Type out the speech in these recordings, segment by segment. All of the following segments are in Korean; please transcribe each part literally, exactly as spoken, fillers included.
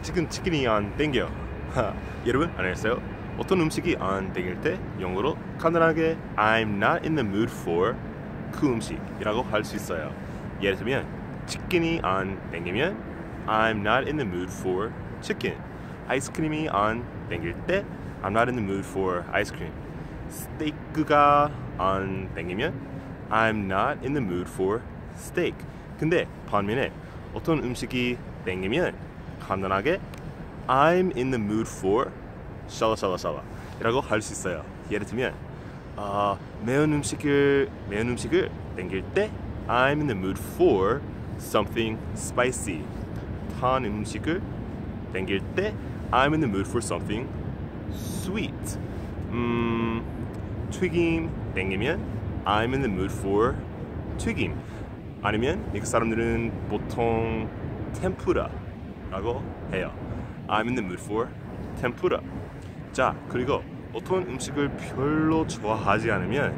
지금 치킨이 안 땡겨. 여러분 안녕하세요. 어떤 음식이 안 땡길 때 영어로 간단하게 I'm not in the mood for 그 음식이라고 할 수 있어요. 예를 들면 치킨이 안 땡기면 I'm not in the mood for chicken. 아이스크림이 안 땡길 때 I'm not in the mood for ice cream. 스테이크가 안 땡기면 I'm not in the mood for steak. 근데 반면에 어떤 음식이 땡기면 간단하게 I'm in the mood for 샬라샬라샬라 이라고 할 수 있어요. 예를 들면 어, 매운 음식을 매운 음식을 땡길 때 I'm in the mood for something spicy. 탄 음식을 땡길 때 I'm in the mood for something sweet. 음, 튀김 땡기면 I'm in the mood for 튀김. 아니면 미국 사람들은 보통 템푸라라고 해요. I'm in the mood for 템푸라. 자, 그리고 어떤 음식을 별로 좋아하지 않으면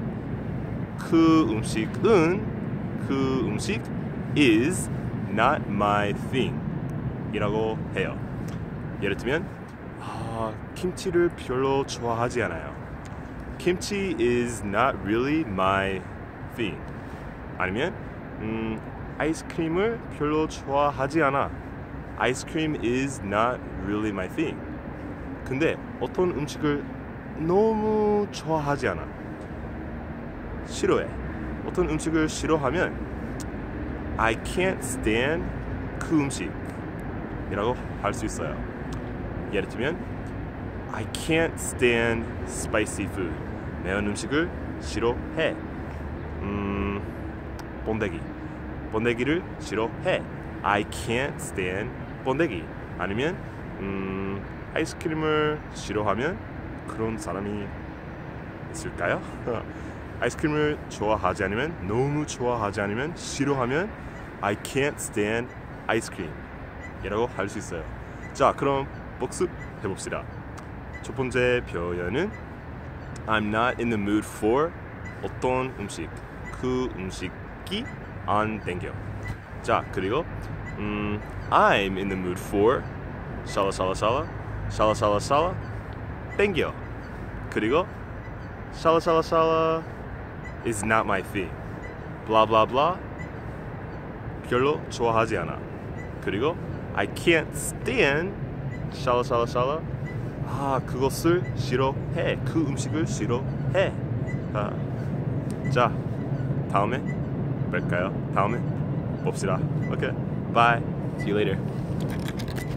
그 음식은 그 음식 is not my thing 이라고 해요. 예를 들면 아, 김치를 별로 좋아하지 않아요. 김치 is not really my thing. 아니면 음, 아이스크림을 별로 좋아하지 않아. 아이스크림 is not really my thing. 근데 어떤 음식을 너무 좋아하지 않아. 싫어해. 어떤 음식을 싫어하면 I can't stand 그 음식이라고 할 수 있어요. 예를 들면 I can't stand spicy food. 매운 음식을 싫어해. 음, 번데기. 번데기를 싫어해. I can't stand 번데기. 아니면 음, 아이스크림을 싫어하면 그런 사람이 있을까요? 아이스크림을 좋아하지 않으면 너무 좋아하지 않으면 싫어하면 I can't stand ice cream 이라고 할 수 있어요. 자, 그럼 복습 해봅시다. 첫 번째 표현은 I'm not in the mood for 어떤 음식. 그 음식이 안 땡겨. 자, 그리고 음, I'm in the mood for 샬라샬라샬라 샬라샬라샬라 땡겨. 그리고 샬라샬라샬라 is not my thing. 블라블라블라 별로 좋아하지 않아. 그리고 I can't stand 샬라샬라샬라 아, 그것을 싫어해. 그 음식을 싫어해. 아, 자, 다음에 뵐까요? 다음에 봅시다. Okay, bye. See you later.